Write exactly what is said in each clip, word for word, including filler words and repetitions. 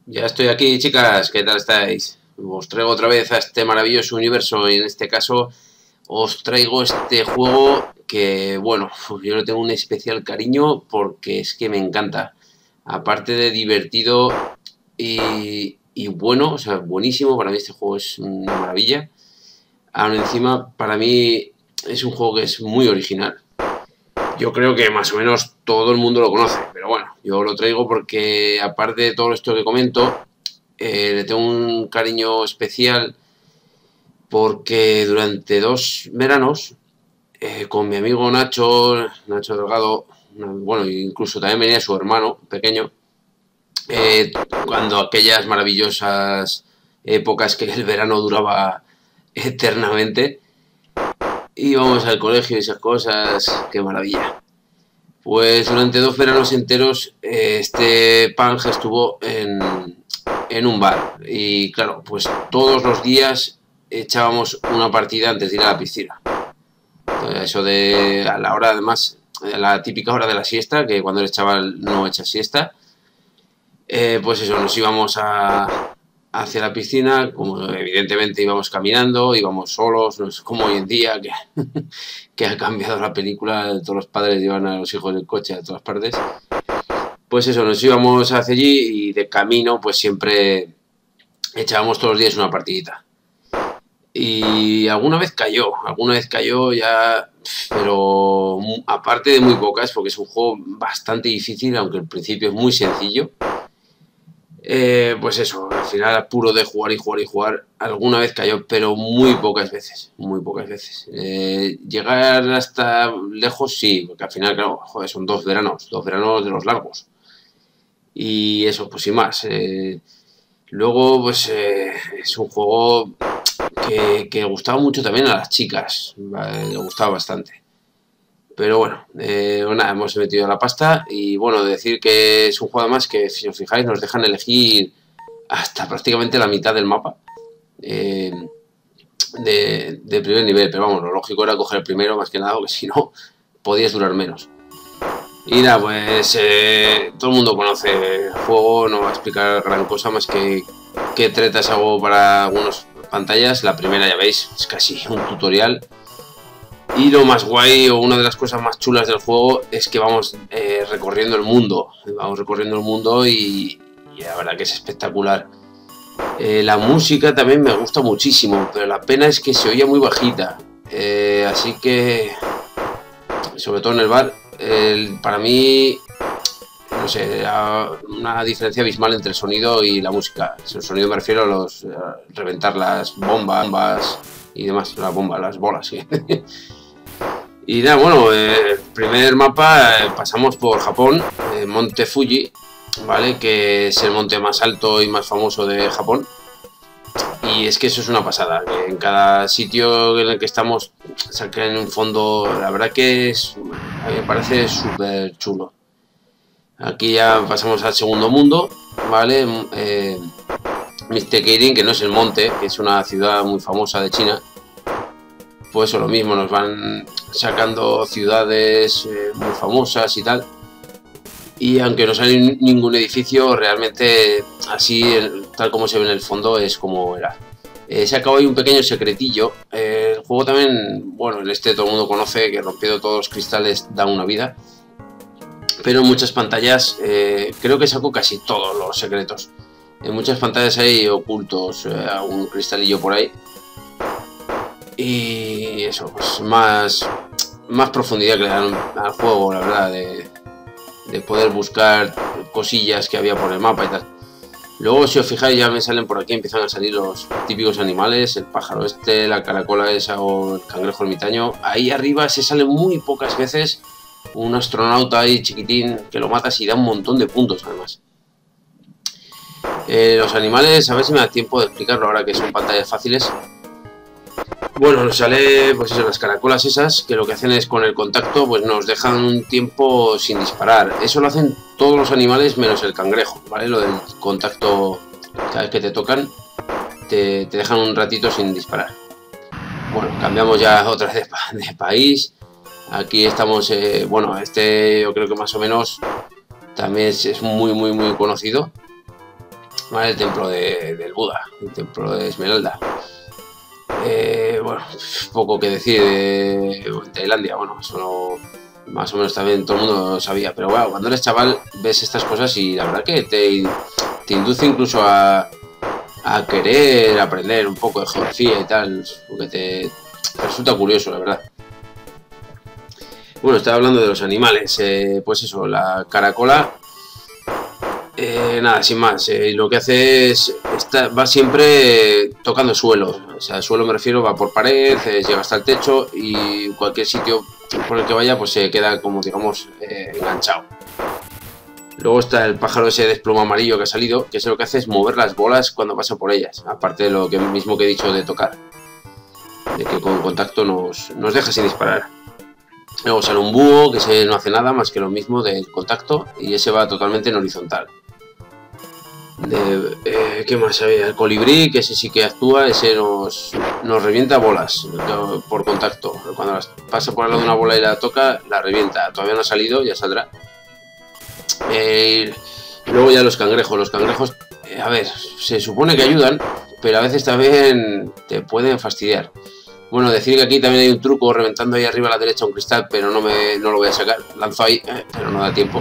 Ya estoy aquí, chicas, ¿qué tal estáis? Os traigo otra vez a este maravilloso universo y en este caso os traigo este juego que, bueno, yo le tengo un especial cariño porque es que me encanta. Aparte de divertido y, y bueno, o sea, buenísimo, para mí este juego es una maravilla. Aún encima, para mí es un juego que es muy original. Yo creo que más o menos todo el mundo lo conoce, pero bueno, yo lo traigo porque aparte de todo esto que comento, eh, le tengo un cariño especial porque durante dos veranos, eh, con mi amigo Nacho, Nacho Delgado, bueno, incluso también venía su hermano pequeño, eh, cuando aquellas maravillosas épocas que el verano duraba eternamente, íbamos al colegio y esas cosas, qué maravilla. Pues durante dos veranos enteros eh, este Pang estuvo en, en un bar y claro, pues todos los días echábamos una partida antes de ir a la piscina. Entonces, eso de a la hora además, a la típica hora de la siesta, que cuando eres chaval no echas siesta, eh, pues eso, nos íbamos a, hacia la piscina, como evidentemente íbamos caminando, íbamos solos, no es como hoy en día que, que ha cambiado la película, todos los padres llevan a los hijos en el coche a todas partes. Pues eso, nos íbamos hacia allí y de camino pues siempre echábamos todos los días una partidita. Y alguna vez cayó, alguna vez cayó ya, pero aparte de muy pocas, porque es un juego bastante difícil, aunque al principio es muy sencillo. Eh, pues eso, al final puro de jugar y jugar y jugar, alguna vez cayó, pero muy pocas veces, muy pocas veces. Eh, llegar hasta lejos sí, porque al final, claro, joder, son dos veranos, dos veranos de los largos. Y eso, pues sin más. Eh, luego, pues eh, es un juego que, que gustaba mucho también a las chicas, ¿vale? Le gustaba bastante. Pero bueno, eh, nada, hemos metido la pasta y bueno, decir que es un juego además que si os fijáis nos dejan elegir hasta prácticamente la mitad del mapa eh, de, de primer nivel, pero vamos, lo lógico era coger el primero más que nada, porque si no podías durar menos. Y nada, pues eh, todo el mundo conoce el juego, no va a explicar gran cosa más que qué tretas hago para algunas pantallas. La primera ya veis, es casi un tutorial. Y lo más guay o una de las cosas más chulas del juego es que vamos eh, recorriendo el mundo. Vamos recorriendo el mundo y, y la verdad que es espectacular. Eh, la música también me gusta muchísimo, pero la pena es que se oía muy bajita. Eh, así que, sobre todo en el bar, el, para mí, no sé, una diferencia abismal entre el sonido y la música. El sonido me refiero a los a reventar las bombas, bombas y demás, las bombas, las bolas, ¿sí? Y nada, bueno, el eh, primer mapa eh, pasamos por Japón, eh, Monte Fuji, ¿vale? Que es el monte más alto y más famoso de Japón. Y es que eso es una pasada, que en cada sitio en el que estamos sacan un fondo, la verdad que es, a mí me parece súper chulo. Aquí ya pasamos al segundo mundo, ¿vale? Eh, mister Keirin, que no es el monte, que es una ciudad muy famosa de China. Pues eso, lo mismo, nos van sacando ciudades eh, muy famosas y tal. Y aunque no sale ningún edificio, realmente así, tal como se ve en el fondo, es como era. Eh, se acabó ahí un pequeño secretillo. Eh, el juego también, bueno, en este todo el mundo conoce que rompiendo todos los cristales da una vida. Pero en muchas pantallas eh, creo que saco casi todos los secretos. En muchas pantallas hay ocultos eh, algún cristalillo por ahí. Y eso, pues más, más profundidad que le dan al juego, la verdad, de, de poder buscar cosillas que había por el mapa y tal. Luego, si os fijáis, ya me salen por aquí, empiezan a salir los típicos animales, el pájaro este, la caracola esa o el cangrejo ermitaño. Ahí arriba se sale muy pocas veces un astronauta ahí chiquitín que lo matas y da un montón de puntos además. Eh, los animales, a ver si me da tiempo de explicarlo ahora que son pantallas fáciles. Bueno, nos sale pues eso, las caracolas esas, que lo que hacen es con el contacto, pues nos dejan un tiempo sin disparar. Eso lo hacen todos los animales menos el cangrejo, ¿vale? Lo del contacto, cada vez que te tocan, te, te dejan un ratito sin disparar. Bueno, cambiamos ya otra vez de, de país. Aquí estamos, eh, bueno, este yo creo que más o menos también es, es muy, muy, muy conocido. Vale, el templo de, del Buda, el templo de Esmeralda. Eh, bueno, poco que decir de, en Tailandia, bueno, eso no, más o menos también todo el mundo lo sabía, pero bueno, cuando eres chaval ves estas cosas y la verdad que te, te induce incluso a, a querer aprender un poco de geografía y tal, porque te, te resulta curioso, la verdad. Bueno, estaba hablando de los animales, eh, pues eso, la caracola. Eh, nada, sin más, eh, lo que hace es, está, va siempre tocando suelo, o sea, el suelo me refiero, va por pared, eh, llega hasta el techo y cualquier sitio por el que vaya pues se queda como digamos eh, enganchado. Luego está el pájaro ese de desploma amarillo que ha salido, que es lo que hace es mover las bolas cuando pasa por ellas, aparte de lo que mismo que he dicho de tocar, de que con contacto nos, nos deja sin disparar. Luego sale un búho que ese no hace nada más que lo mismo del contacto y ese va totalmente en horizontal. De, eh, ¿Qué más había? El colibrí, que ese sí que actúa, ese nos, nos revienta bolas por contacto. Cuando las pasa por al lado de una bola y la toca, la revienta. Todavía no ha salido, ya saldrá. Eh, luego ya los cangrejos. Los cangrejos, eh, a ver, se supone que ayudan, pero a veces también te pueden fastidiar. Bueno, decir que aquí también hay un truco reventando ahí arriba a la derecha un cristal, pero no, me, no lo voy a sacar. Lanzo ahí, eh, pero no da tiempo.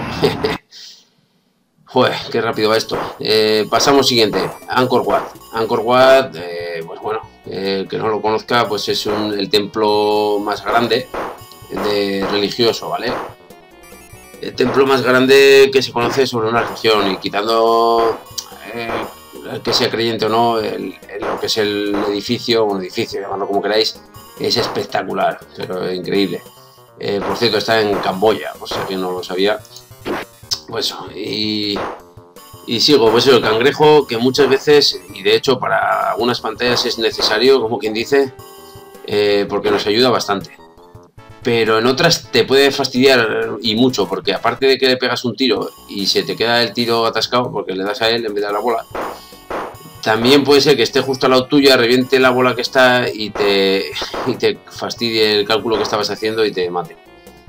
Joder, qué rápido va esto. Eh, pasamos siguiente, Angkor Wat. Angkor Wat, eh, pues bueno, eh, el que no lo conozca, pues es un, el templo más grande de religioso, ¿vale? El templo más grande que se conoce sobre una región y quitando eh, que sea creyente o no, el, el, lo que es el edificio, un edificio, llamadlo como queráis, es espectacular, pero increíble. Eh, por cierto, está en Camboya, por si alguien no lo sabía. Pues y, y sigo, pues el cangrejo que muchas veces, y de hecho para algunas pantallas es necesario, como quien dice, eh, porque nos ayuda bastante. Pero en otras te puede fastidiar y mucho, porque aparte de que le pegas un tiro y se te queda el tiro atascado, porque le das a él en vez de a la bola, también puede ser que esté justo al lado tuya, reviente la bola que está y te, y te fastidie el cálculo que estabas haciendo y te mate.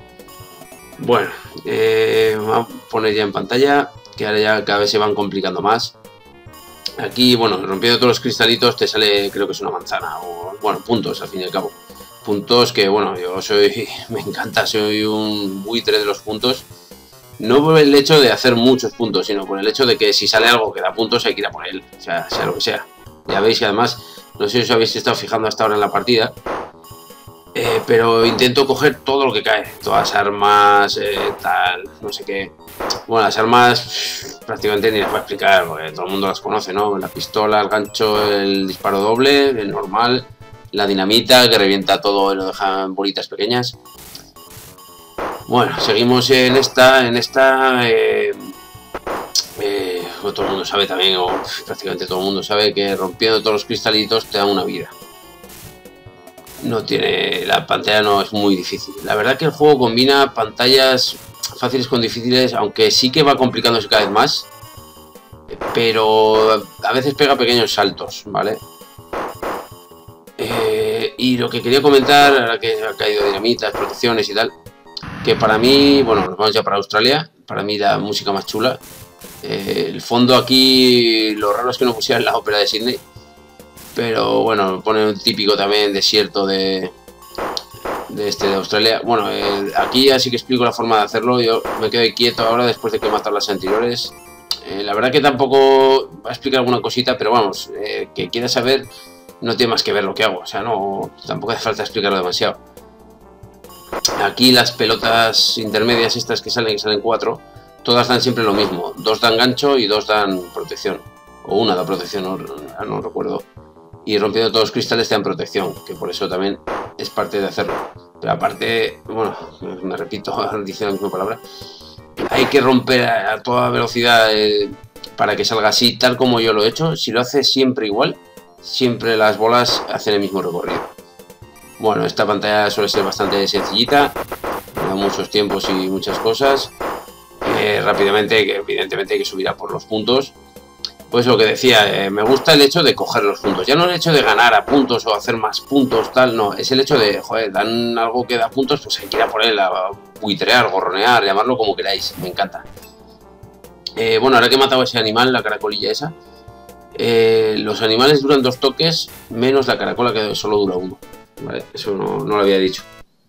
Bueno, eh, vamos a poner ya en pantalla, que ahora ya cada vez se van complicando más. Aquí, bueno, rompiendo todos los cristalitos te sale, creo que es una manzana, o bueno, puntos al fin y al cabo. Puntos que, bueno, yo soy, me encanta, soy un buitre de los puntos. No por el hecho de hacer muchos puntos, sino por el hecho de que si sale algo que da puntos hay que ir a por él, o sea, sea lo que sea. Ya veis que además, no sé si os habéis estado fijando hasta ahora en la partida, Eh, pero intento coger todo lo que cae, todas las armas, eh, tal, no sé qué. Bueno, las armas pff, prácticamente ni las voy a explicar, porque todo el mundo las conoce, ¿no? La pistola, el gancho, el disparo doble, el normal, la dinamita que revienta todo y lo deja en bolitas pequeñas. Bueno, seguimos en esta, en esta, eh, eh, todo el mundo sabe también, o prácticamente todo el mundo sabe que rompiendo todos los cristalitos te da una vida. No tiene, la pantalla no es muy difícil. La verdad que el juego combina pantallas fáciles con difíciles, aunque sí que va complicándose cada vez más, pero a veces pega pequeños saltos, ¿vale? Eh, y lo que quería comentar, ahora que ha caído dinamitas, protecciones y tal, que para mí, bueno, nos vamos ya para Australia, para mí la música más chula. Eh, el fondo aquí, lo raro es que no pusieran la ópera de Sydney. Pero bueno, pone un típico también desierto de, de este de Australia. Bueno, eh, aquí así que explico la forma de hacerlo. Yo me quedo quieto ahora después de que he matado las anteriores. Eh, la verdad que tampoco va a explicar alguna cosita, pero vamos, eh, que quiera saber no tiene más que ver lo que hago. O sea, no, tampoco hace falta explicarlo demasiado. Aquí las pelotas intermedias estas que salen, que salen cuatro, todas dan siempre lo mismo. Dos dan gancho y dos dan protección. O una da protección, no, no recuerdo. Y rompiendo todos los cristales te dan protección, que por eso también es parte de hacerlo. Pero aparte, bueno, me repito diciendo la misma palabra, hay que romper a toda velocidad eh, para que salga así, tal como yo lo he hecho. Si lo haces siempre igual, siempre las bolas hacen el mismo recorrido. Bueno, esta pantalla suele ser bastante sencillita, me da muchos tiempos y muchas cosas. Eh, rápidamente, que evidentemente hay que subir a por los puntos. Pues lo que decía, eh, me gusta el hecho de coger los puntos. Ya no el hecho de ganar a puntos o hacer más puntos, tal, no. Es el hecho de, joder, dan algo que da puntos, pues hay que ir a por él, a buitrear, gorronear, llamarlo como queráis. Me encanta. Eh, bueno, ahora que he matado a ese animal, la caracolilla esa, Eh, los animales duran dos toques, menos la caracola que solo dura uno. ¿Vale? Eso no, no lo había dicho.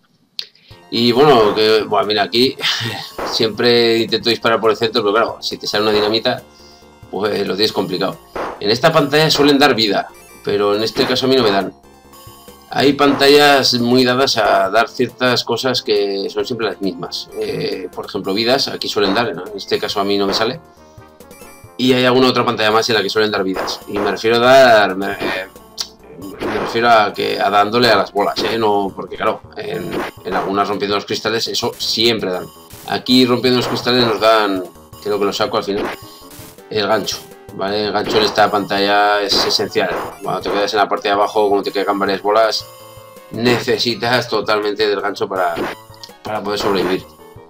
Y bueno, que bueno, mira, aquí siempre intento disparar por el centro, pero claro, si te sale una dinamita, pues lo tienes complicado. En esta pantalla suelen dar vida, pero en este caso a mí no me dan. Hay pantallas muy dadas a dar ciertas cosas que son siempre las mismas. Eh, por ejemplo, vidas, aquí suelen dar, ¿no? En este caso a mí no me sale. Y hay alguna otra pantalla más en la que suelen dar vidas. Y me refiero a dar... Me, eh, me refiero a que a dándole a las bolas, ¿eh? No, porque claro, en, en algunas rompiendo los cristales eso siempre dan. Aquí rompiendo los cristales nos dan, creo que lo saco al final, el gancho. ¿Vale? El gancho en esta pantalla es esencial. Cuando te quedas en la parte de abajo, como te caigan varias bolas, necesitas totalmente del gancho para, para poder sobrevivir.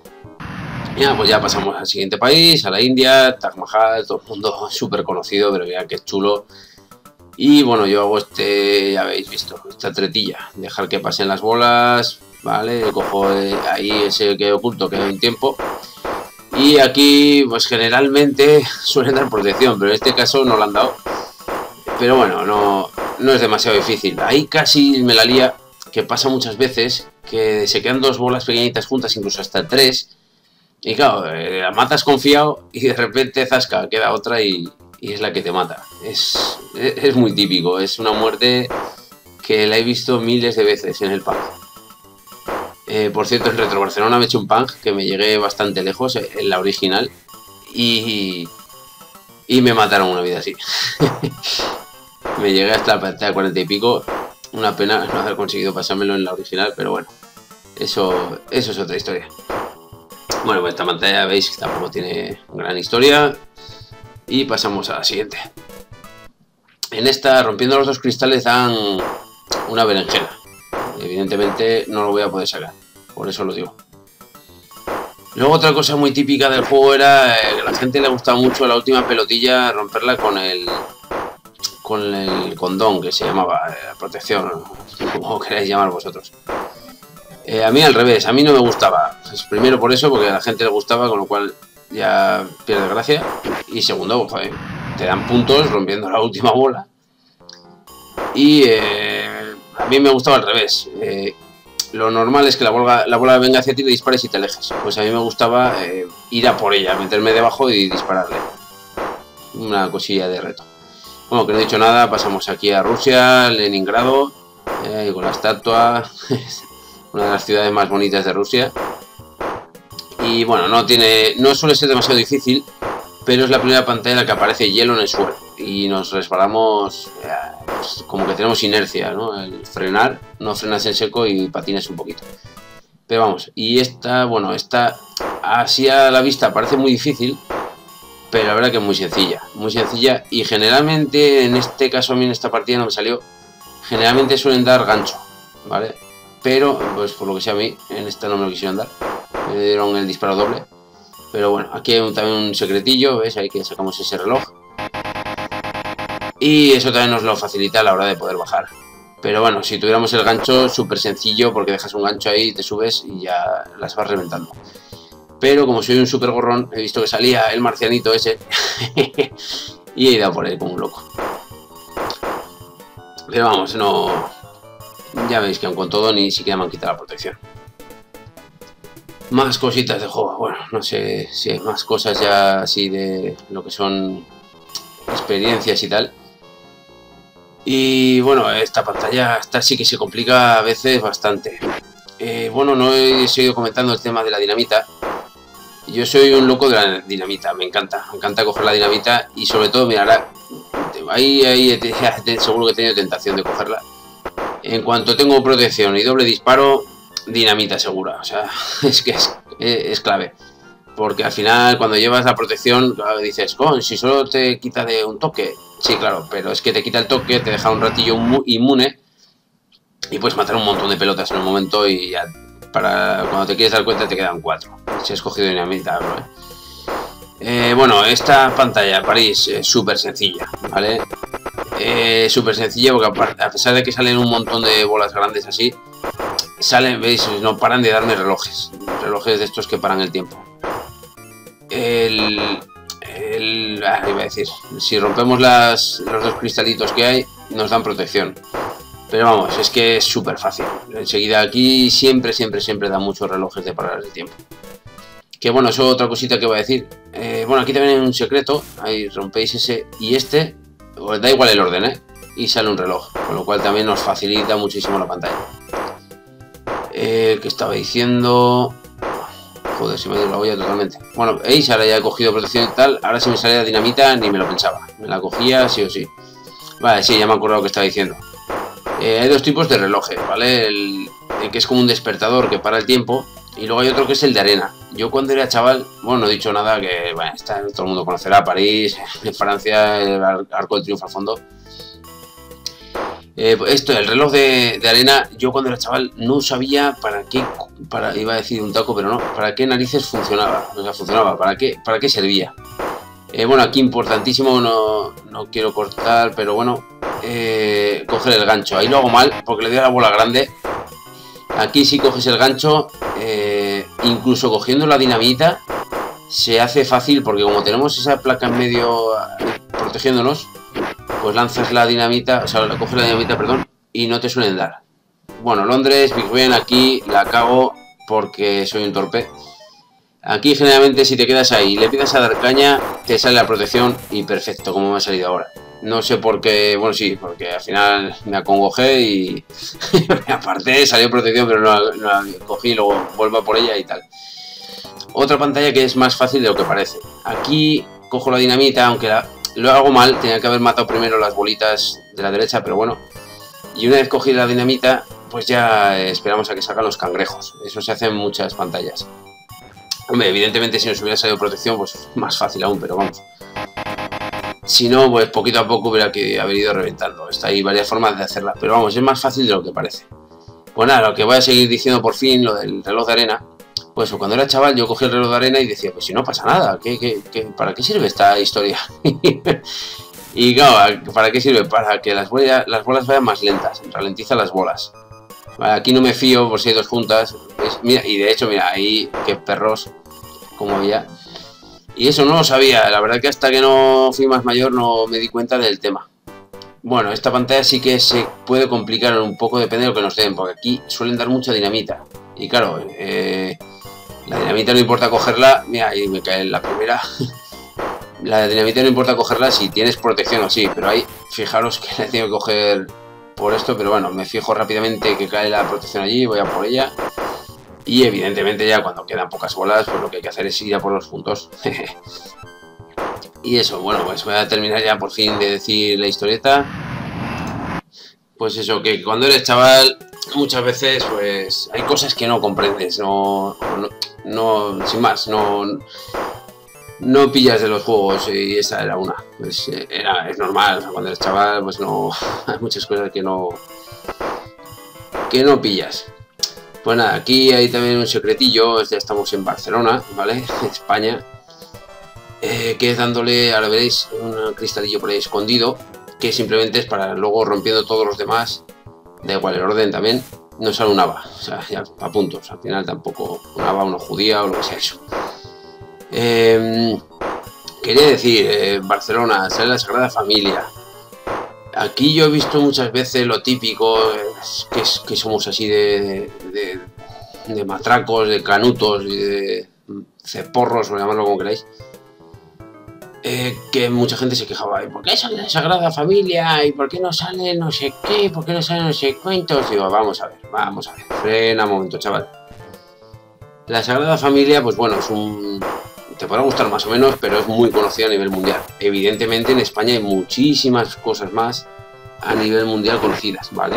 Ya, pues ya pasamos al siguiente país, a la India, Taj Mahal, todo el mundo súper conocido, pero ya que es chulo. Y bueno, yo hago este, ya habéis visto, esta tretilla, dejar que pasen las bolas, ¿vale? Cojo ahí ese que oculto que hay un tiempo. Y aquí, pues generalmente suelen dar protección, pero en este caso no la han dado. Pero bueno, no, no es demasiado difícil. Ahí casi me la lía, que pasa muchas veces, que se quedan dos bolas pequeñitas juntas, incluso hasta tres. Y claro, eh, la matas confiado y de repente zasca, queda otra y, y es la que te mata. Es, es muy típico, es una muerte que la he visto miles de veces en el pub. Eh, por cierto, en Retro Barcelona me he hecho un punk que me llegué bastante lejos, en la original, y, y me mataron una vida así. Me llegué hasta la pantalla cuarenta y pico, una pena no haber conseguido pasármelo en la original, pero bueno, eso, eso es otra historia. Bueno, pues esta pantalla veis que tampoco tiene gran historia. Y pasamos a la siguiente. En esta, rompiendo los dos cristales, dan una berenjena. Evidentemente no lo voy a poder sacar, por eso lo digo. Luego otra cosa muy típica del juego era eh, que a la gente le gustaba mucho la última pelotilla, romperla con el con el condón, que se llamaba eh, protección, como queráis llamar vosotros. Eh, a mí al revés, a mí no me gustaba. Pues primero por eso, porque a la gente le gustaba, con lo cual ya pierde gracia. Y segundo, pues, joder, te dan puntos rompiendo la última bola. Y eh, a mí me gustaba al revés. Eh, lo normal es que la bola, la bola venga hacia ti y le dispares y te alejes. Pues a mí me gustaba eh, ir a por ella, meterme debajo y dispararle. Una cosilla de reto. Bueno, que no he dicho nada, pasamos aquí a Rusia, Leningrado, eh, con la estatua. Una de las ciudades más bonitas de Rusia. Y bueno, no tiene, no suele ser demasiado difícil, pero es la primera pantalla en la que aparece hielo en el suelo y nos resbalamos, eh, pues como que tenemos inercia, ¿no? El frenar, no frenas en seco y patinas un poquito. Pero vamos, y esta, bueno, esta así a la vista parece muy difícil, pero la verdad que es muy sencilla, muy sencilla. Y generalmente, en este caso a mí en esta partida no me salió, generalmente suelen dar gancho, ¿vale? Pero, pues por lo que sea a mí, en esta no me lo quisieron dar. Me dieron el disparo doble. Pero bueno, aquí hay un, también un secretillo, ¿ves? Ahí que sacamos ese reloj. Y eso también nos lo facilita a la hora de poder bajar. Pero bueno, si tuviéramos el gancho, súper sencillo, porque dejas un gancho ahí, te subes y ya las vas reventando. Pero como soy un súper gorrón, he visto que salía el marcianito ese. Y he ido a por él como un loco. Pero vamos, no... Ya veis que aun con todo ni siquiera me han quitado la protección. Más cositas de juego. Bueno, no sé si hay más cosas ya así de lo que son experiencias y tal. Y bueno, esta pantalla esta sí que se complica a veces bastante. Eh, bueno, no he seguido comentando el tema de la dinamita. Yo soy un loco de la dinamita, me encanta. Me encanta coger la dinamita y sobre todo, mira, ahí, ahí seguro que he tenido tentación de cogerla. En cuanto tengo protección y doble disparo, dinamita segura. O sea, es que es, es clave. Porque al final, cuando llevas la protección, dices, oh, si solo te quita de un toque. Sí, claro, pero es que te quita el toque, te deja un ratillo inmune y puedes matar un montón de pelotas en un momento y ya, para cuando te quieres dar cuenta te quedan cuatro. Si has cogido dinamita, bro, ¿eh? Eh, bueno, esta pantalla, París, es súper sencilla, ¿vale? Eh, súper sencilla porque a pesar de que salen un montón de bolas grandes así, salen, veis, no paran de darme relojes, relojes de estos que paran el tiempo. El, el, ah, iba a decir, si rompemos las, los dos cristalitos que hay, nos dan protección. Pero vamos, es que es súper fácil. Enseguida aquí siempre, siempre, siempre da muchos relojes de parar el tiempo. Que bueno, eso otra cosita que voy a decir. Eh, bueno, aquí también hay un secreto. Ahí rompéis ese y este. Os da igual el orden, ¿eh? Y sale un reloj. Con lo cual también nos facilita muchísimo la pantalla. Eh, ¿Qué estaba diciendo? Joder, se me ha ido la olla totalmente. Bueno, veis, ahora ya he cogido protección y tal. Ahora si me sale la dinamita ni me lo pensaba. Me la cogía sí o sí. Vale, sí, ya me he acordado lo que estaba diciendo. Eh, hay dos tipos de relojes, ¿vale? El, el que es como un despertador que para el tiempo. Y luego hay otro que es el de arena. Yo cuando era chaval, bueno, no he dicho nada, que bueno, está, todo el mundo conocerá París, en Francia, el Arco del Triunfo al fondo. Eh, esto, el reloj de, de arena, yo cuando era chaval no sabía para qué, para, iba a decir un taco, pero no, para qué narices funcionaba. O sea, funcionaba, para qué, para qué servía. Eh, bueno, aquí importantísimo, no, no quiero cortar, pero bueno, eh, coger el gancho. Ahí lo hago mal, porque le doy a la bola grande. Aquí si coges el gancho, eh, incluso cogiendo la dinamita, se hace fácil, porque como tenemos esa placa en medio protegiéndonos, pues lanzas la dinamita, o sea, coges la dinamita, perdón, y no te suelen dar. Bueno, Londres, Big Ben, aquí la cago porque soy un torpe. Aquí generalmente si te quedas ahí y le empiezas a dar caña, te sale la protección y perfecto, como me ha salido ahora. No sé por qué, bueno sí, porque al final me acongojé y me aparté, salió protección, pero no, no la cogí, luego vuelvo a por ella y tal. Otra pantalla que es más fácil de lo que parece. Aquí cojo la dinamita, aunque la, lo hago mal, tenía que haber matado primero las bolitas de la derecha, pero bueno. Y una vez cogí la dinamita, pues ya esperamos a que salgan los cangrejos. Eso se hace en muchas pantallas. Hombre, evidentemente si nos hubiera salido protección, pues más fácil aún, pero vamos. Si no, pues poquito a poco hubiera que haber ido reventando. Está ahí varias formas de hacerla, pero vamos, es más fácil de lo que parece. Pues nada, lo que voy a seguir diciendo por fin, lo del reloj de arena. Pues cuando era chaval yo cogí el reloj de arena y decía, pues si no pasa nada, ¿qué, qué, qué, ¿para qué sirve esta historia? Y claro, ¿para qué sirve? Para que las bolas, las bolas vayan más lentas, ralentiza las bolas. Vale, aquí no me fío por si hay dos juntas. ¿Ves? Mira, y de hecho, mira, ahí qué perros como había. Y eso no lo sabía, la verdad que hasta que no fui más mayor no me di cuenta del tema. Bueno, esta pantalla sí que se puede complicar un poco, depende de lo que nos den, porque aquí suelen dar mucha dinamita. Y claro, eh, la dinamita no importa cogerla, mira, ahí me cae en la primera. La dinamita no importa cogerla si tienes protección o sí, pero ahí, fijaros que la tengo que coger por esto, pero bueno, me fijo rápidamente que cae la protección allí, voy a por ella. Y evidentemente ya cuando quedan pocas bolas, pues lo que hay que hacer es ir a por los puntos. Y eso, bueno, pues voy a terminar ya por fin de decir la historieta. Pues eso, que cuando eres chaval, muchas veces pues hay cosas que no comprendes, no, no, no sin más, no, no pillas de los juegos y esa era una. Pues era, es normal, o sea, cuando eres chaval pues no, hay muchas cosas que no, que no pillas. Pues nada, aquí hay también un secretillo, ya estamos en Barcelona, ¿vale? España. Eh, que es dándole, ahora veréis, un cristalillo por ahí escondido, que simplemente es para luego rompiendo todos los demás, da igual el orden también, no sale un haba, o sea, ya a puntos, al final tampoco un haba, una judía o lo que sea eso. Eh, quería decir, eh, Barcelona, sale la Sagrada Familia. Aquí yo he visto muchas veces lo típico, que, es, que somos así de, de, de matracos, de canutos, y de ceporros, o llamarlo como queráis. Eh, que mucha gente se quejaba, ¿y por qué sale la Sagrada Familia? ¿Y por qué no sale no sé qué? ¿Por qué no sale no sé cuántos? Digo, vamos a ver, vamos a ver, frena un momento, chaval. La Sagrada Familia, pues bueno, es un... te podrá gustar más o menos, pero es muy conocida a nivel mundial. Evidentemente en España hay muchísimas cosas más a nivel mundial conocidas, ¿vale?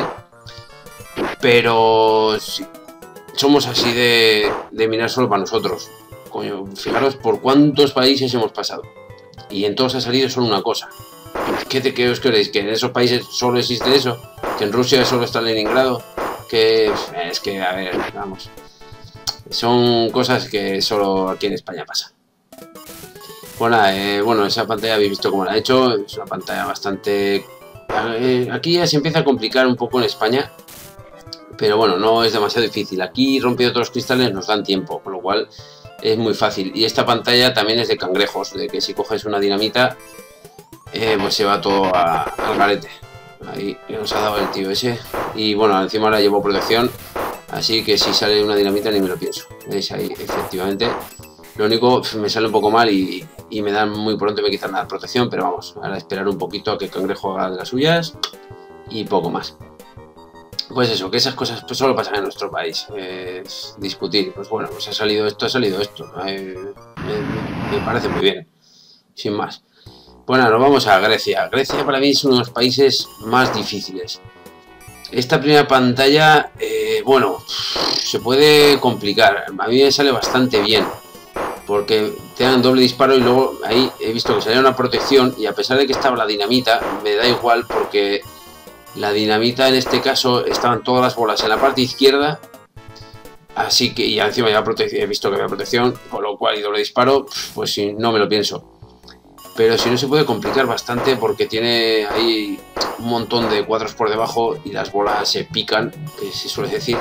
Pero sí, somos así de, de mirar solo para nosotros. Coño, fijaros por cuántos países hemos pasado. Y en todos ha salido solo una cosa. ¿Qué, te, qué os queréis? ¿Que en esos países solo existe eso? ¿Que en Rusia solo está Leningrado? Que es que, a ver, vamos. Son cosas que solo aquí en España pasa. Bueno, eh, bueno, esa pantalla habéis visto cómo la he hecho. Es una pantalla bastante... Eh, aquí ya se empieza a complicar un poco en España. Pero bueno, no es demasiado difícil. Aquí rompiendo todos los cristales nos dan tiempo. Con lo cual... es muy fácil. Y esta pantalla también es de cangrejos, de que si coges una dinamita, eh, pues se va todo a, al garete. Ahí nos ha dado el tío ese. Y bueno, encima ahora llevo protección, así que si sale una dinamita ni me lo pienso. ¿Veis ahí? Efectivamente. Lo único, me sale un poco mal y, y me dan muy pronto y me quitan la protección, pero vamos, ahora esperar un poquito a que el cangrejo haga de las suyas y poco más. Pues eso, que esas cosas pues solo pasan en nuestro país. Eh, discutir, pues bueno, pues ha salido esto, ha salido esto. Eh, me, me parece muy bien, sin más. Bueno, nos vamos a Grecia. Grecia para mí es uno de los países más difíciles. Esta primera pantalla, eh, bueno, se puede complicar. A mí me sale bastante bien, porque te dan doble disparo y luego ahí he visto que salía una protección y a pesar de que estaba la dinamita, me da igual porque la dinamita en este caso estaban todas las bolas en la parte izquierda, así que y encima ya he visto que había protección, con lo cual y doble disparo, pues si no me lo pienso. Pero si no se puede complicar bastante porque tiene ahí un montón de cuadros por debajo y las bolas se pican, que se suele decir,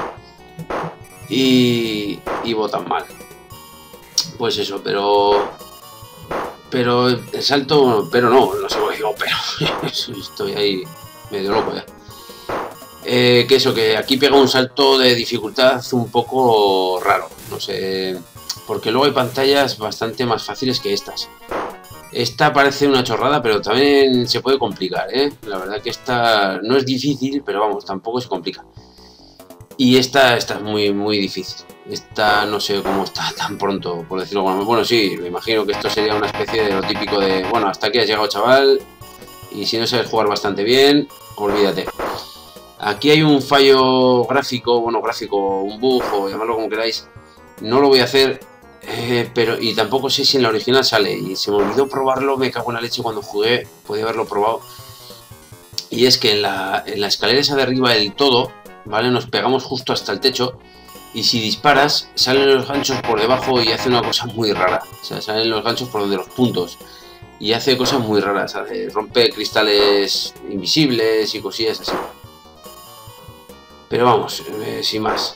y, y botan mal. Pues eso, pero... Pero el salto, bueno, pero no, no sé por qué digo, pero estoy ahí medio loco ya. Eh, que eso, que aquí pega un salto de dificultad un poco raro, no sé, porque luego hay pantallas bastante más fáciles que estas. Esta parece una chorrada, pero también se puede complicar, ¿eh? La verdad que esta no es difícil, pero vamos, tampoco se complica. Y esta, esta es muy, muy difícil. Esta no sé cómo está tan pronto, por decirlo como... Bueno, sí, me imagino que esto sería una especie de lo típico de... Bueno, hasta aquí has llegado, chaval, y si no sabes jugar bastante bien, olvídate. Aquí hay un fallo gráfico, bueno, gráfico, un bug, o llamarlo como queráis. No lo voy a hacer... Eh, pero y tampoco sé si en la original sale y se me olvidó probarlo, me cago en la leche cuando jugué, podía haberlo probado. Y es que en la, en la escalera esa de arriba del todo, ¿vale? Nos pegamos justo hasta el techo y si disparas salen los ganchos por debajo y hace una cosa muy rara. O sea, salen los ganchos por donde los puntos y hace cosas muy raras, hace, rompe cristales invisibles y cosillas así. Pero vamos, eh, sin más.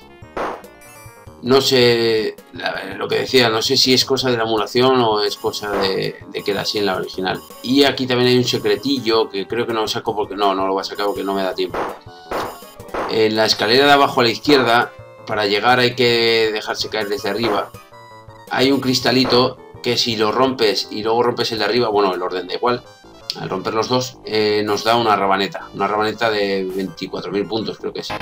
No sé, lo que decía, no sé si es cosa de la emulación o es cosa de, de que era así en la original. Y aquí también hay un secretillo que creo que no lo saco porque no, no lo voy a sacar porque no me da tiempo. En la escalera de abajo a la izquierda, para llegar hay que dejarse caer desde arriba. Hay un cristalito que si lo rompes y luego rompes el de arriba, bueno, el orden da igual, al romper los dos, eh, nos da una rabaneta. Una rabaneta de veinticuatro mil puntos creo que es.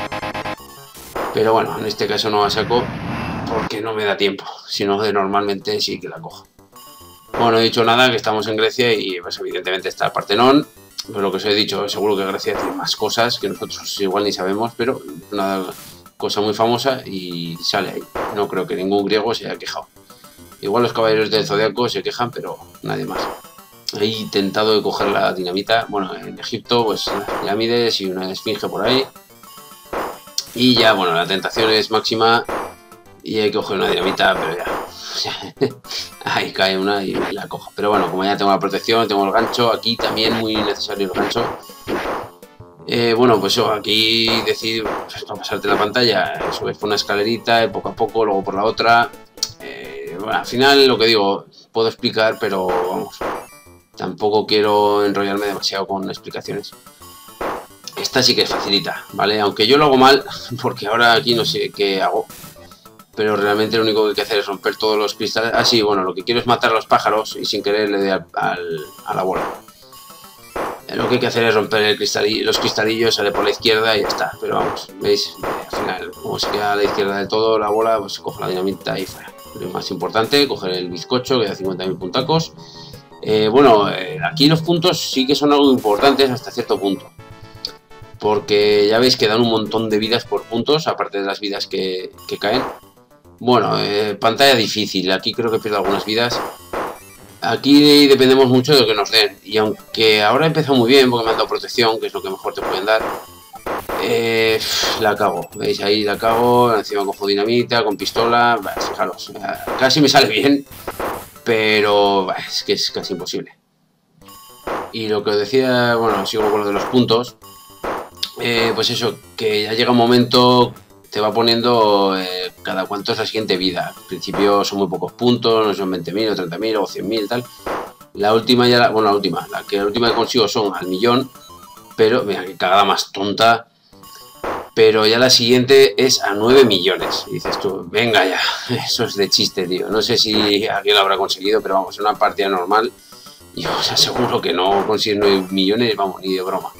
Pero bueno, en este caso no la saco porque no me da tiempo, sino de normalmente sí que la cojo. Bueno, no he dicho nada, que estamos en Grecia y pues evidentemente está el Partenón, pero lo que os he dicho, seguro que Grecia tiene más cosas que nosotros igual ni sabemos, pero una cosa muy famosa y sale ahí. No creo que ningún griego se haya quejado. Igual los caballeros del Zodiaco se quejan, pero nadie más. He intentado de coger la dinamita, bueno, en Egipto pues las pirámides y una esfinge por ahí. Y ya, bueno, la tentación es máxima y hay que coger una dinamita, pero ya. Ahí cae una y la cojo. Pero bueno, como ya tengo la protección, tengo el gancho, aquí también muy necesario el gancho. Eh, bueno, pues yo aquí decido pues, para pasarte la pantalla, subes por una escalerita, poco a poco, luego por la otra. Eh, bueno, al final lo que digo, puedo explicar, pero vamos, tampoco quiero enrollarme demasiado con explicaciones. Esta sí que es facilita, ¿vale? Aunque yo lo hago mal, porque ahora aquí no sé qué hago. Pero realmente lo único que hay que hacer es romper todos los cristales. Ah, sí, bueno, lo que quiero es matar a los pájaros y sin querer le doy al, al, a la bola. Lo que hay que hacer es romper el cristalillo, los cristalillos, sale por la izquierda y ya está. Pero vamos, ¿veis? Al final, como se queda a la izquierda del todo la bola, pues cojo la dinamita y fuera. Lo más importante, coger el bizcocho, que da cincuenta mil puntacos. Eh, bueno, eh, aquí los puntos sí que son algo importantes hasta cierto punto. Porque ya veis que dan un montón de vidas por puntos, aparte de las vidas que, que caen. Bueno, eh, pantalla difícil, aquí creo que pierdo algunas vidas. Aquí dependemos mucho de lo que nos den. Y aunque ahora he empezado muy bien porque me han dado protección, que es lo que mejor te pueden dar, eh, la cago. ¿Veis? Ahí la cago, encima cojo dinamita, con pistola, bah, fijaros, casi me sale bien, pero bah, es que es casi imposible. Y lo que os decía, bueno, sigo con lo de los puntos. Eh, pues eso, que ya llega un momento te va poniendo eh, cada cuánto es la siguiente vida. Al principio son muy pocos puntos, no son veinte mil o treinta mil o cien mil tal. La última ya, la, bueno, la última, la que la última que consigo son al millón, pero mira, que cagada más tonta. Pero ya la siguiente es a nueve millones. Y dices tú, venga ya, eso es de chiste, tío. No sé si alguien lo habrá conseguido, pero vamos, en una partida normal, yo os aseguro que no consigues nueve millones, vamos, ni de broma.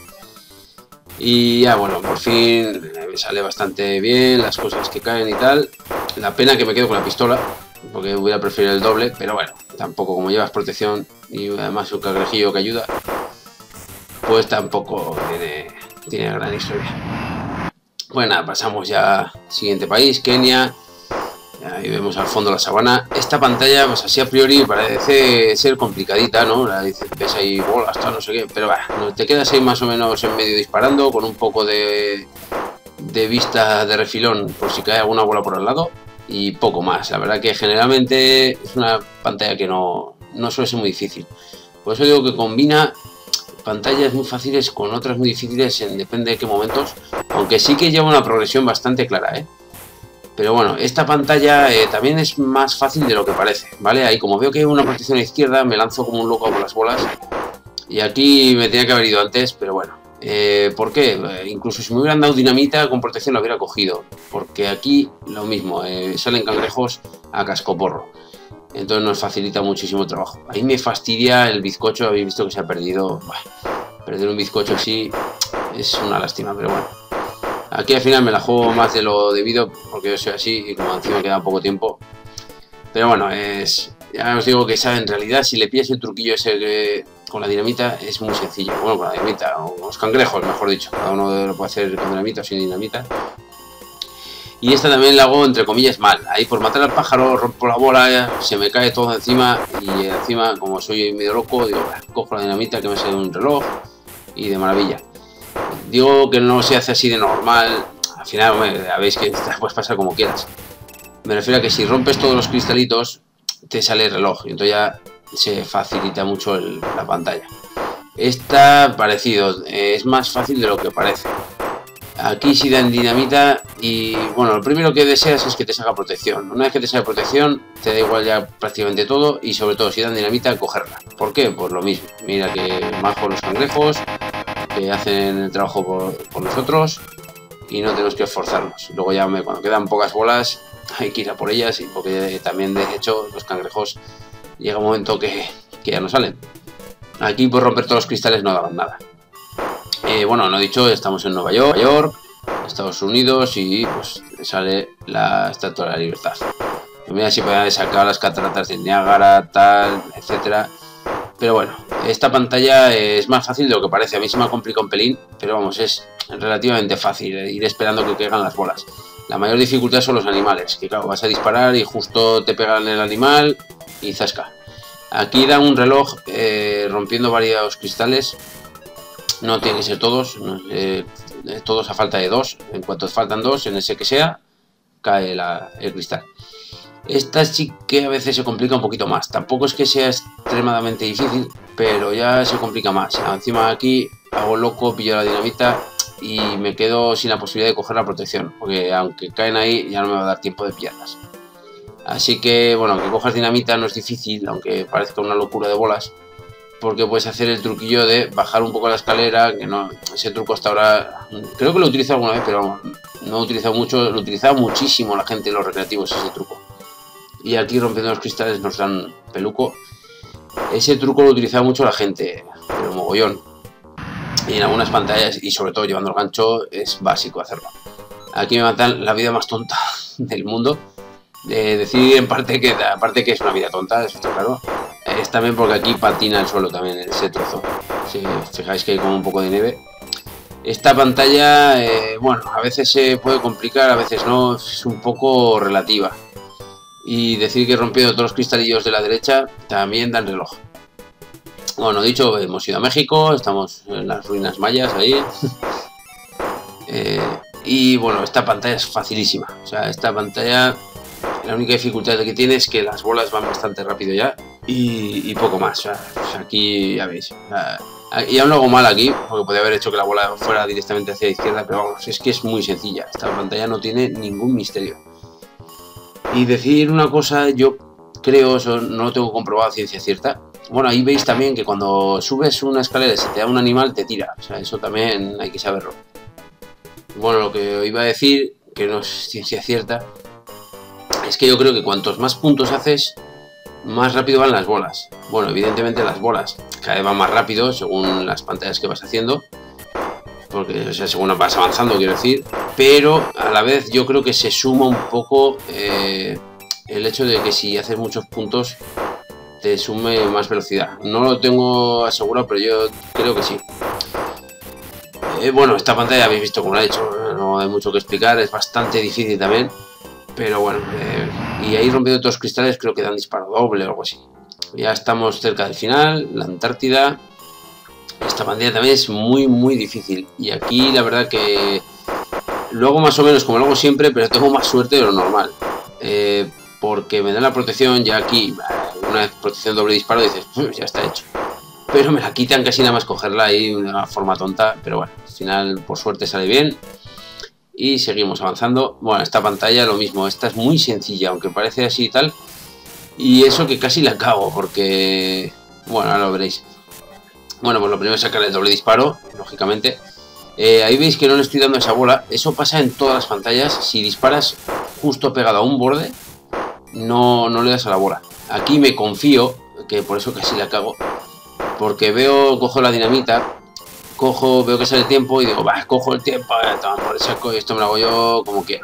Y ya, bueno, por fin me sale bastante bien las cosas que caen y tal. La pena que me quedo con la pistola, porque hubiera preferido el doble, pero bueno, tampoco como llevas protección y además un cangrejillo que ayuda, pues tampoco tiene, tiene gran historia. Bueno, pasamos ya al siguiente país, Kenia. Ahí vemos al fondo la sabana. Esta pantalla, pues así a priori parece ser complicadita, ¿no? La dices, ves ahí bolas, tal, no sé qué, pero bueno, te quedas ahí más o menos en medio disparando, con un poco de, de vista de refilón por si cae alguna bola por al lado, y poco más. La verdad que generalmente es una pantalla que no, no suele ser muy difícil. Por eso digo que combina pantallas muy fáciles con otras muy difíciles en depende de qué momentos, aunque sí que lleva una progresión bastante clara, ¿eh? Pero bueno, esta pantalla eh, también es más fácil de lo que parece, ¿vale? Ahí como veo que hay una protección a la izquierda, me lanzo como un loco por las bolas. Y aquí me tenía que haber ido antes, pero bueno. Eh, ¿Por qué? Eh, incluso si me hubieran dado dinamita con protección la hubiera cogido. Porque aquí lo mismo, eh, salen cangrejos a cascoporro. Entonces nos facilita muchísimo el trabajo. Ahí me fastidia el bizcocho, habéis visto que se ha perdido. Bah, perder un bizcocho así es una lástima, pero bueno. Aquí al final me la juego más de lo debido porque yo soy así y como encima queda poco tiempo. Pero bueno, es ya os digo que sabe, en realidad si le pillas el truquillo ese que, con la dinamita es muy sencillo. Bueno, con la dinamita, o los cangrejos mejor dicho. Cada uno lo puede hacer con dinamita o sin dinamita. Y esta también la hago entre comillas mal. Ahí por matar al pájaro rompo la bola, se me cae todo encima. Y encima como soy medio loco, digo, cojo la dinamita que me sale un reloj y de maravilla. Digo que no se hace así de normal, al final, bueno, ya veis que puedes pasar como quieras. Me refiero a que si rompes todos los cristalitos, te sale el reloj y entonces ya se facilita mucho el, la pantalla. Esta, parecido, es más fácil de lo que parece. Aquí sí dan dinamita y, bueno, lo primero que deseas es que te salga protección. Una vez que te salga protección, te da igual ya prácticamente todo y sobre todo si dan dinamita, cogerla. ¿Por qué? Pues lo mismo. Mira que majo los cangrejos, que hacen el trabajo por, por nosotros y no tenemos que esforzarnos. Luego ya me, cuando quedan pocas bolas hay que ir a por ellas y porque también de hecho los cangrejos llega un momento que, que ya no salen. Aquí por romper todos los cristales no daban nada. Eh, bueno, no he dicho, estamos en Nueva York, Nueva York, Estados Unidos y pues sale la Estatua de la Libertad. Y mira si pueden sacar las cataratas de Niágara, tal, etcétera. Pero bueno, esta pantalla es más fácil de lo que parece. A mí se me ha complicado un pelín, pero vamos, es relativamente fácil ir esperando que caigan las bolas. La mayor dificultad son los animales, que claro, vas a disparar y justo te pegan el animal y zasca. Aquí da un reloj eh, rompiendo varios cristales. No tiene que ser todos, eh, todos a falta de dos. En cuanto faltan dos, en ese que sea, cae la, el cristal. Esta sí que a veces se complica un poquito más. Tampoco es que sea extremadamente difícil, pero ya se complica más. Encima aquí hago loco, pillo la dinamita y me quedo sin la posibilidad de coger la protección. Porque aunque caen ahí, ya no me va a dar tiempo de pillarlas. Así que, bueno, que cojas dinamita no es difícil, aunque parezca una locura de bolas. Porque puedes hacer el truquillo de bajar un poco la escalera, que no, ese truco hasta ahora, creo que lo he utilizado alguna vez, pero no he utilizado mucho, lo utilizaba muchísimo la gente en los recreativos ese truco. Y aquí rompiendo los cristales nos dan peluco. Ese truco lo utilizaba mucho la gente, pero mogollón. Y en algunas pantallas, y sobre todo llevando el gancho, es básico hacerlo. Aquí me matan la vida más tonta del mundo. De decir en parte que, aparte que es una vida tonta, eso está claro. Es también porque aquí patina el suelo también en ese trozo. Si fijáis que hay como un poco de nieve. Esta pantalla, eh, bueno, a veces se puede complicar, a veces no, es un poco relativa. Y decir que rompiendo todos los cristalillos de la derecha también dan reloj. Bueno, dicho, hemos ido a México, estamos en las ruinas mayas ahí. eh, y bueno, esta pantalla es facilísima. O sea, esta pantalla, la única dificultad que tiene es que las bolas van bastante rápido ya. Y, y poco más. O sea, aquí ya veis. O sea, Y aún lo hago mal aquí, porque podría haber hecho que la bola fuera directamente hacia la izquierda, pero vamos, es que es muy sencilla. Esta pantalla no tiene ningún misterio. Y decir una cosa, yo creo, eso no lo tengo comprobado a ciencia cierta. Bueno, ahí veis también que cuando subes una escalera y se te da un animal, te tira. O sea, eso también hay que saberlo. Bueno, lo que iba a decir, que no es ciencia cierta, es que yo creo que cuantos más puntos haces, más rápido van las bolas. Bueno, evidentemente las bolas cada vez van más rápido según las pantallas que vas haciendo, porque, o sea, según vas avanzando, quiero decir, pero a la vez yo creo que se suma un poco eh, el hecho de que si haces muchos puntos te sume más velocidad. No lo tengo asegurado, pero yo creo que sí. Eh, bueno, esta pantalla habéis visto cómo la he hecho, no hay mucho que explicar, es bastante difícil también, pero bueno, eh, y ahí rompiendo todos los cristales creo que dan disparo doble o algo así. Ya estamos cerca del final, la Antártida. Esta pantalla también es muy muy difícil y aquí la verdad que lo hago más o menos como lo hago siempre, pero tengo más suerte de lo normal, eh, porque me dan la protección ya aquí, una protección doble disparo, dices, ya está hecho, pero me la quitan casi nada más cogerla ahí de una forma tonta, pero bueno, al final por suerte sale bien y seguimos avanzando. Bueno, esta pantalla lo mismo, esta es muy sencilla, aunque parece así y tal, y eso que casi la cago, porque, bueno, ahora lo veréis. Bueno, pues lo primero es sacar el doble disparo, lógicamente. Eh, ahí veis que no le estoy dando esa bola. Eso pasa en todas las pantallas. Si disparas justo pegado a un borde, no, no le das a la bola. Aquí me confío, que por eso casi la cago, porque veo, cojo la dinamita, cojo, veo que sale el tiempo y digo, va, cojo el tiempo, toma por el saco y esto me lo hago yo como quiero.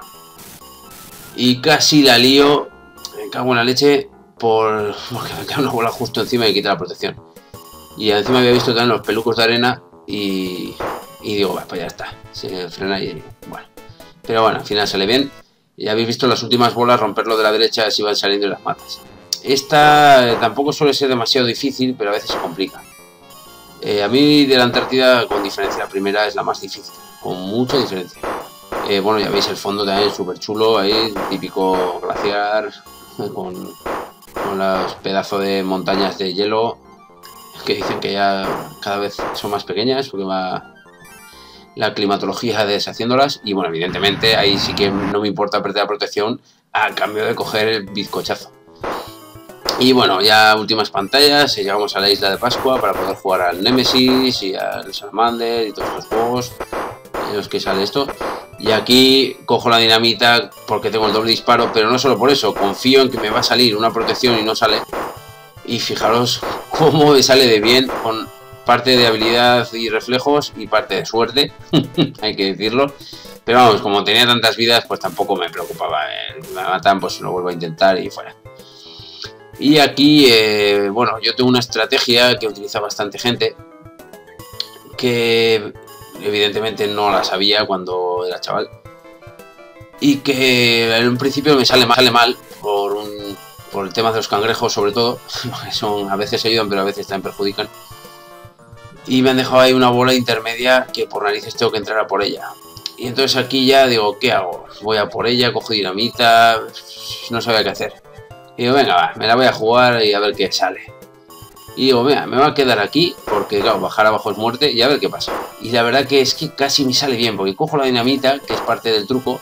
Y casi la lío, me cago en la leche, por, porque me cae una bola justo encima y quita la protección. Y encima había visto también los pelucos de arena y, y digo, bah, pues ya está, se frena y bueno. Pero bueno, al final sale bien. Y habéis visto las últimas bolas, romperlo de la derecha, así van saliendo y las matas. Esta eh, tampoco suele ser demasiado difícil, pero a veces se complica. Eh, a mí de la Antártida, con diferencia, la primera es la más difícil, con mucha diferencia. Eh, bueno, ya veis el fondo también súper chulo, ahí, típico glaciar, con, con los pedazos de montañas de hielo, que dicen que ya cada vez son más pequeñas porque va la climatología deshaciéndolas. Y bueno, evidentemente ahí sí que no me importa perder la protección a cambio de coger el bizcochazo. Y bueno, ya últimas pantallas, llegamos a la isla de Pascua para poder jugar al Nemesis y al Salamander y todos estos juegos en los que sale esto. Y aquí cojo la dinamita porque tengo el doble disparo, pero no solo por eso, confío en que me va a salir una protección y no sale. Y fijaros cómo me sale de bien, con parte de habilidad y reflejos y parte de suerte, hay que decirlo. Pero vamos, como tenía tantas vidas, pues tampoco me preocupaba. Eh, me matan, pues lo vuelvo a intentar y fuera. Y aquí, eh, bueno, yo tengo una estrategia que utiliza bastante gente, que evidentemente no la sabía cuando era chaval. Y que en un principio me sale mal, sale mal por un... por el tema de los cangrejos sobre todo, que son, a veces ayudan pero a veces también perjudican. Y me han dejado ahí una bola intermedia que por narices tengo que entrar a por ella. Y entonces aquí ya digo, ¿qué hago? Voy a por ella, cojo dinamita, no sabía qué hacer. Y digo, venga, va, me la voy a jugar y a ver qué sale. Y digo, mira, me voy a quedar aquí porque, claro, bajar abajo es muerte y a ver qué pasa. Y la verdad que es que casi me sale bien porque cojo la dinamita, que es parte del truco,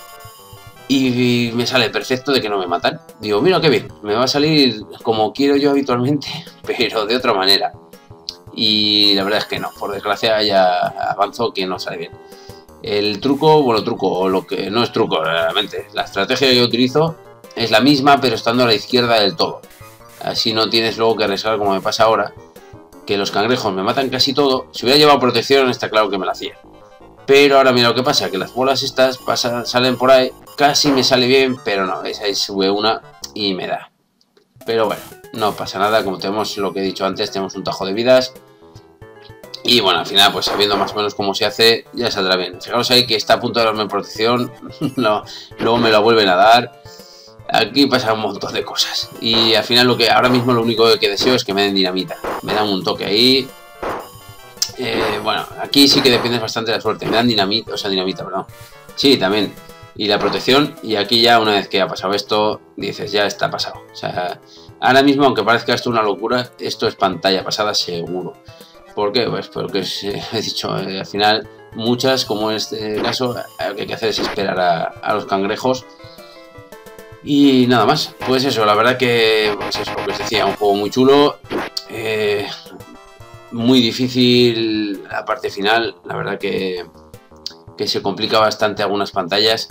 y me sale perfecto de que no me matan. Digo, mira qué bien, me va a salir como quiero yo habitualmente, pero de otra manera. Y la verdad es que no, por desgracia ya avanzo que no sale bien. El truco, bueno, truco, o lo que no es truco realmente, la estrategia que yo utilizo es la misma, pero estando a la izquierda del todo. Así no tienes luego que arriesgar como me pasa ahora, que los cangrejos me matan casi todo. Si hubiera llevado protección está claro que me la hacía. Pero ahora mira lo que pasa, que las bolas estas pasan, salen por ahí, casi me sale bien, pero no, veis, ahí sube una y me da. Pero bueno, no pasa nada, como tenemos lo que he dicho antes, tenemos un tajo de vidas. Y bueno, al final, pues sabiendo más o menos cómo se hace, ya saldrá bien. Fijaros ahí que está a punto de darme protección, no, luego me la vuelven a dar. Aquí pasa un montón de cosas. Y al final lo que ahora mismo lo único que deseo es que me den dinamita. Me dan un toque ahí. Eh, bueno, aquí sí que depende bastante de la suerte. Me dan dinamita, o sea, dinamita, perdón. Sí, también. Y la protección. Y aquí ya una vez que ha pasado esto, dices, ya está pasado. O sea, ahora mismo, aunque parezca esto una locura, esto es pantalla pasada seguro. ¿Por qué? Pues porque eh, he dicho, eh, al final muchas, como en este caso, lo que hay que hacer es esperar a, a los cangrejos. Y nada más, pues eso, la verdad que pues es lo que os decía, un juego muy chulo, eh, muy difícil la parte final, la verdad que, que se complica bastante algunas pantallas.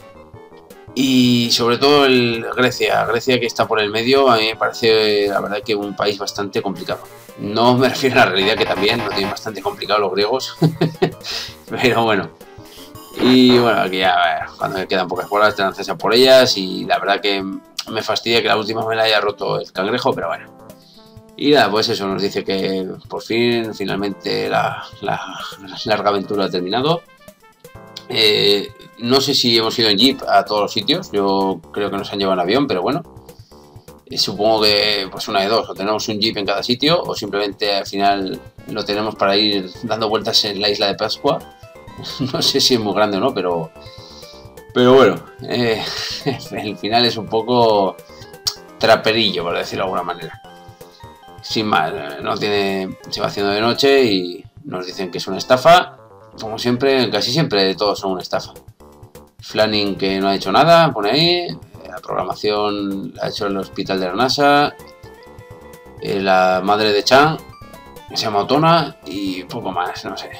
Y sobre todo el Grecia, Grecia que está por el medio, a mí me parece la verdad que un país bastante complicado. No me refiero a la realidad, que también lo tienen bastante complicado los griegos, pero bueno. Y bueno, aquí ya cuando me quedan pocas bolas te lanzas a por ellas y la verdad que me fastidia que la última me la haya roto el cangrejo, pero bueno. Y nada, pues eso nos dice que por fin, finalmente la, la, la larga aventura ha terminado. Eh, no sé si hemos ido en jeep a todos los sitios, yo creo que nos han llevado en avión, pero bueno, eh, supongo que pues una de dos, o tenemos un jeep en cada sitio o simplemente al final lo tenemos para ir dando vueltas en la isla de Pascua. No sé si es muy grande o no, pero pero bueno, eh, el final es un poco traperillo, por decirlo de alguna manera. Sin más, no tiene, se va haciendo de noche y nos dicen que es una estafa. Como siempre, casi siempre todos son una estafa. Flanning, que no ha hecho nada, pone ahí. La programación la ha hecho el hospital de la NASA. Eh, la madre de Chan, que se llama Otona, y poco más, no sé.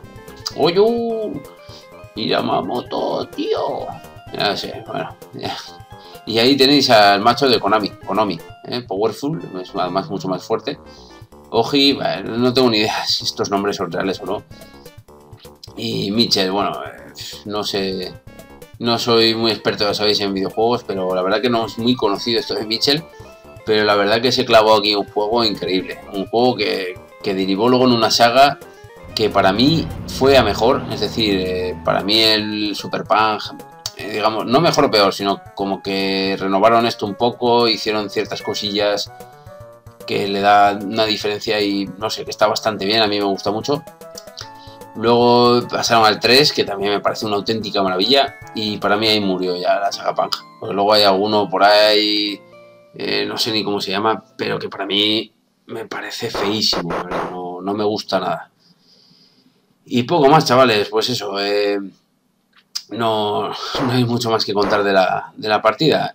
¡Oye! Y Yamamoto, tío. Ya sé, bueno. Ya. Y ahí tenéis al macho de Konami, Konami, ¿eh? Powerful, es además mucho más fuerte. Oji, bueno, no tengo ni idea si estos nombres son reales o no. Y Mitchell, bueno, no sé, no soy muy experto, ya sabéis, en videojuegos, pero la verdad que no es muy conocido esto de Mitchell, pero la verdad que se clavó aquí un juego increíble, un juego que, que derivó luego en una saga que para mí fue a mejor, es decir, eh, para mí el Super Punk, eh, digamos, no mejor o peor, sino como que renovaron esto un poco, hicieron ciertas cosillas que le da una diferencia y no sé, que está bastante bien, a mí me gusta mucho. Luego pasaron al tres, que también me parece una auténtica maravilla, y para mí ahí murió ya la saga Punk. Porque luego hay alguno por ahí, eh, no sé ni cómo se llama, pero que para mí me parece feísimo, ¿verdad? No, no me gusta nada. Y poco más, chavales, pues eso, eh, no, no hay mucho más que contar de la, de la partida.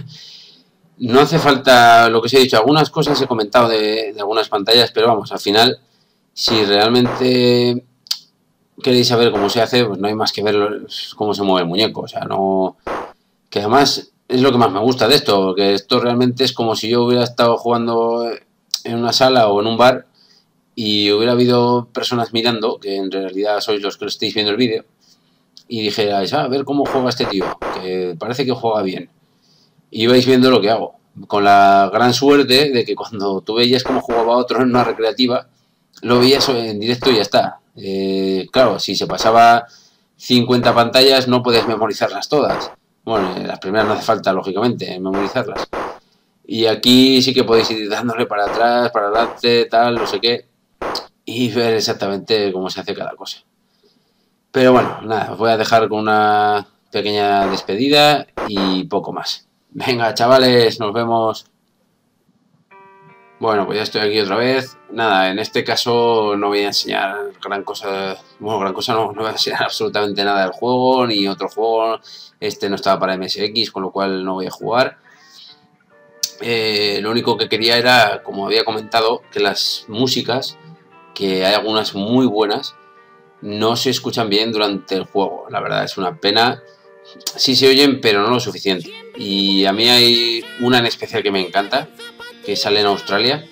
No hace falta, lo que os he dicho, algunas cosas he comentado de, de algunas pantallas, pero vamos, al final, si realmente queréis saber cómo se hace, pues no hay más que ver cómo se mueve el muñeco, o sea, no... Que además es lo que más me gusta de esto, que esto realmente es como si yo hubiera estado jugando en una sala o en un bar y hubiera habido personas mirando, que en realidad sois los que estáis viendo el vídeo, y dijerais, ah, a ver cómo juega este tío, que parece que juega bien, y vais viendo lo que hago, con la gran suerte de que cuando tú veías cómo jugaba otro en una recreativa, lo veías en directo y ya está. Eh, claro, si se pasaba cincuenta pantallas no puedes memorizarlas todas. Bueno, las primeras no hace falta, lógicamente, memorizarlas. Y aquí sí que podéis ir dándole para atrás, para adelante, tal, no sé qué, y ver exactamente cómo se hace cada cosa. Pero bueno, nada, os voy a dejar con una pequeña despedida y poco más. Venga, chavales, nos vemos. Bueno, pues ya estoy aquí otra vez. Nada, en este caso no voy a enseñar gran cosa. Bueno, gran cosa no, no voy a enseñar absolutamente nada del juego, ni otro juego. Este no estaba para M S X, con lo cual no voy a jugar. Eh, lo único que quería era, como había comentado, que las músicas, que hay algunas muy buenas, no se escuchan bien durante el juego. La verdad es una pena. Sí se oyen, pero no lo suficiente. Y a mí hay una en especial que me encanta, que sale en Australia,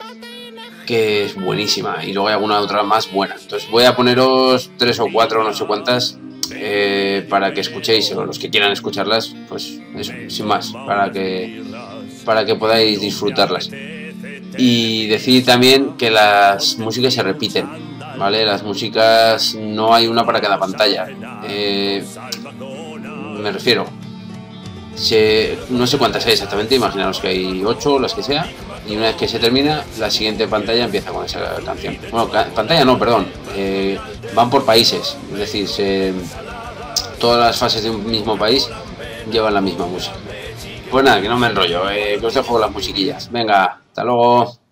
que es buenísima, y luego hay alguna otra más buena. Entonces voy a poneros tres o cuatro, no sé cuántas, eh, para que escuchéis, o los que quieran escucharlas, pues eso, sin más, para que, para que podáis disfrutarlas. Y decir también que las músicas se repiten, ¿vale? Las músicas no hay una para cada pantalla. Eh, me refiero... Se, no sé cuántas hay exactamente, imaginaros que hay ocho, las que sea, y una vez que se termina, la siguiente pantalla empieza con esa canción. Bueno, ca pantalla no, perdón, eh, van por países, es decir, se, todas las fases de un mismo país llevan la misma música. Pues nada, que no me enrollo, eh, que os dejo las musiquillas. Venga, hasta luego.